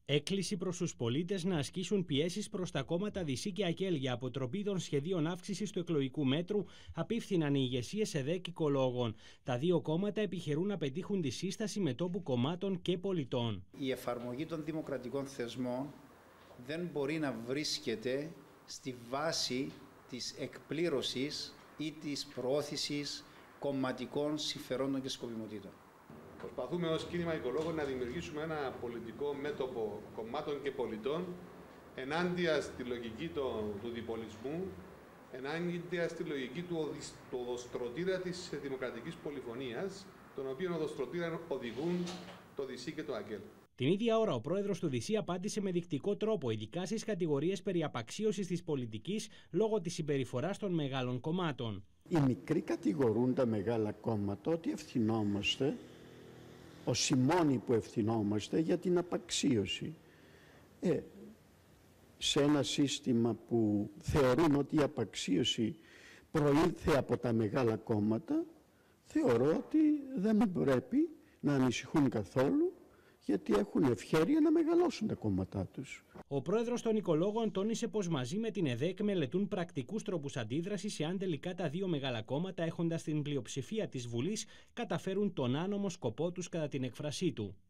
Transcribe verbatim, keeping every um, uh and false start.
Έκκληση προς τους πολίτες να ασκήσουν πιέσεις προς τα κόμματα Δυσί και ΑΚΕΛ για αποτροπή των σχεδίων αύξησης του εκλογικού μέτρου, απίφθηναν οι ηγεσίες ΕΔΕΚ οικολόγων. Τα δύο κόμματα επιχειρούν να πετύχουν τη σύσταση μετώπου κομμάτων και πολιτών. Η εφαρμογή των δημοκρατικών θεσμών δεν μπορεί να βρίσκεται στη βάση της εκπλήρωσης ή της προώθησης κομματικών συμφερόντων και σκοπιμοτήτων. Προσπαθούμε ως κίνημα οικολόγων να δημιουργήσουμε ένα πολιτικό μέτωπο κομμάτων και πολιτών ενάντια στη λογική του, του διπολισμού, ενάντια στη λογική του, του οδοστρωτήρα της δημοκρατικής πολυφωνίας, τον οποίο οδοστρωτήρα οδηγούν το Δυσί και το ΑΚΕΛ. Την ίδια ώρα, ο πρόεδρος του Δυσί απάντησε με δεικτικό τρόπο, ειδικά στις κατηγορίες περί απαξίωσης της πολιτικής λόγω της συμπεριφοράς των μεγάλων κομμάτων. Οι μικροί κατηγορούν τα μεγάλα κόμματα ότι ευθυνόμαστε, ως οι μόνοι που ευθυνόμαστε για την απαξίωση. Ε, σε ένα σύστημα που θεωρούν ότι η απαξίωση προήλθε από τα μεγάλα κόμματα, θεωρώ ότι δεν πρέπει να ανησυχούν καθόλου, γιατί έχουν ευχέρεια να μεγαλώσουν τα κόμματά τους. Ο πρόεδρος των οικολόγων τόνισε πως μαζί με την ΕΔΕΚ μελετούν πρακτικούς τρόπους αντίδρασης εάν τελικά τα δύο μεγάλα κόμματα, έχοντας την πλειοψηφία της Βουλής, καταφέρουν τον άνομο σκοπό τους κατά την έκφρασή του.